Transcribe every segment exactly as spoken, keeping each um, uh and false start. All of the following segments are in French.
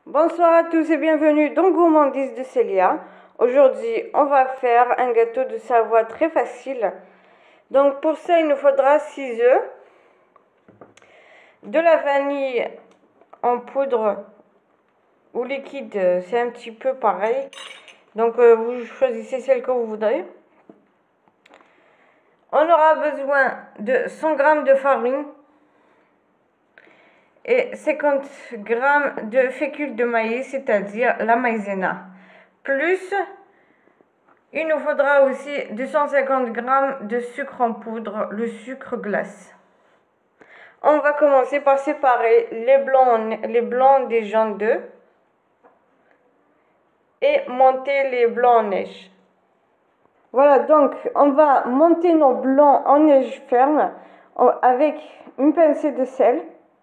Bonsoir à tous et bienvenue dans Gourmandise de Célia. Aujourd'hui, on va faire un gâteau de Savoie très facile. Donc pour ça, il nous faudra six œufs, de la vanille en poudre ou liquide, c'est un petit peu pareil. Donc euh, vous choisissez celle que vous voudrez. On aura besoin de cent grammes de farine et cinquante grammes de fécule de maïs, c'est-à-dire la maïzena. Plus, il nous faudra aussi deux cent cinquante grammes de sucre en poudre, le sucre glace. On va commencer par séparer les blancs, les blancs des jaunes d'œufs et monter les blancs en neige. Voilà, donc on va monter nos blancs en neige ferme avec une pincée de sel.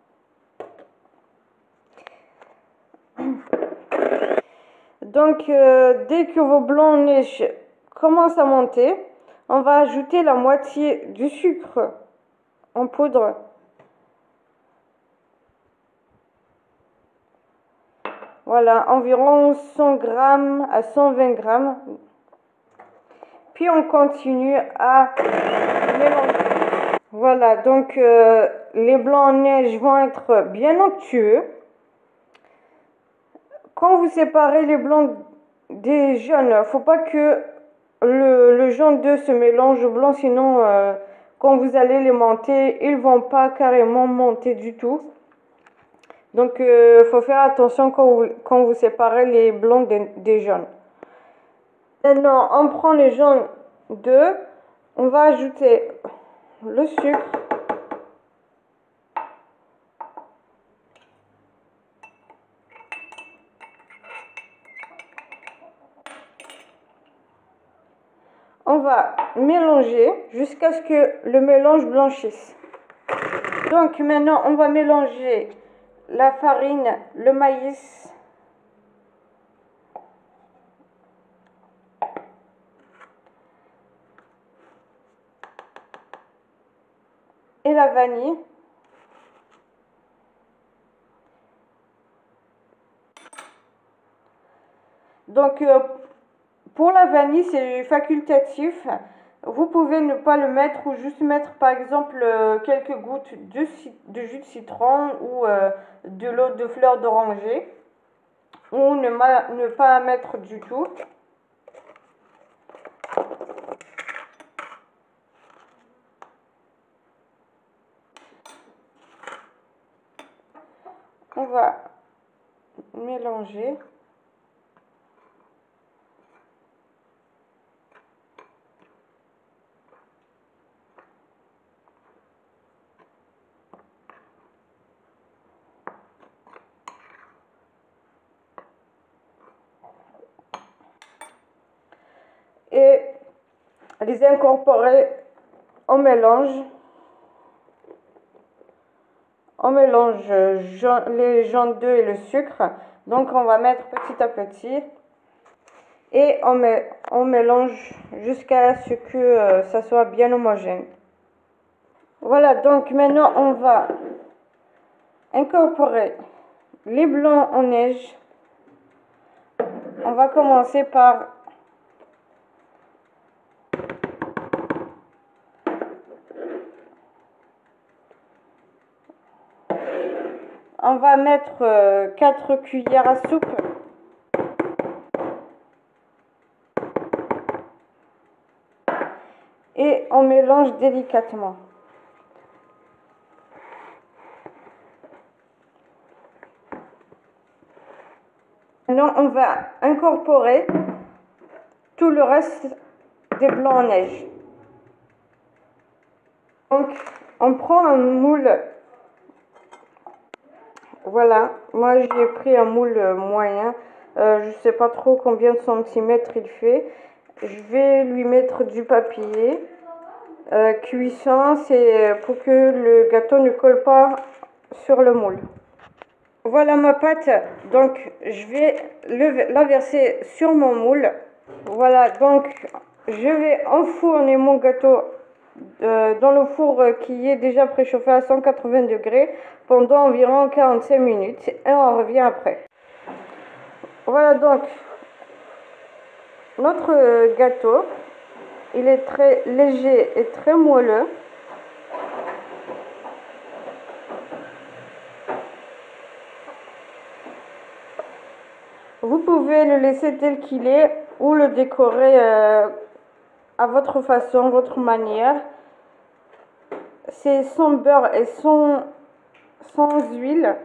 Donc euh, dès que vos blancs en neige commencent à monter, on va ajouter la moitié du sucre en poudre. Voilà, environ cent grammes à cent vingt grammes. Puis on continue à mélanger. Voilà, donc euh, les blancs en neige vont être bien onctueux. Quand vous séparez les blancs des jaunes, il ne faut pas que le, le jaune d'œuf se mélange au blanc, sinon euh, quand vous allez les monter, ils ne vont pas carrément monter du tout. Donc il euh, faut faire attention quand vous, quand vous séparez les blancs des, des jaunes. Maintenant, on prend les jaunes d'œufs, on va ajouter le sucre. On va mélanger jusqu'à ce que le mélange blanchisse. Donc maintenant, on va mélanger la farine, le maïs, et la vanille. Donc euh, pour la vanille, c'est facultatif. Vous pouvez ne pas le mettre ou juste mettre par exemple euh, quelques gouttes de, de jus de citron ou euh, de l'eau de fleur d'oranger, ou ne, ne pas mettre du tout. On va mélanger. Et les incorporer au mélange. On mélange les jaunes d'œufs et le sucre. Donc on va mettre petit à petit. Et on, met, on mélange jusqu'à ce que euh, ça soit bien homogène. Voilà, donc maintenant on va incorporer les blancs en neige. On va commencer par on va mettre euh, quatre cuillères à soupe. Et on mélange délicatement. Maintenant, on va incorporer tout le reste des blancs en neige. Donc, on prend un moule. Voilà, moi j'ai pris un moule moyen. Euh, je ne sais pas trop combien de centimètres il fait. Je vais lui mettre du papier euh, cuisson, c'est pour que le gâteau ne colle pas sur le moule. Voilà ma pâte, donc je vais le, la verser sur mon moule. Voilà, donc je vais enfourner mon gâteau euh, dans le four qui est déjà préchauffé à cent quatre-vingts degrés pendant environ quarante-cinq minutes et on revient après. Voilà donc notre gâteau. Il est très léger et très moelleux. Vous pouvez le laisser tel qu'il est ou le décorer euh, à votre façon, votre manière. C'est sans beurre et sans, sans huile.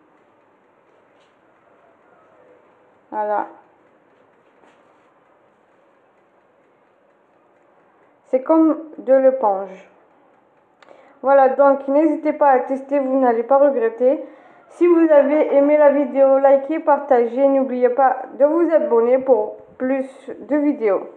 Voilà. C'est comme de l'éponge. Voilà, donc n'hésitez pas à tester, vous n'allez pas regretter. Si vous avez aimé la vidéo, likez, partagez. N'oubliez pas de vous abonner pour plus de vidéos.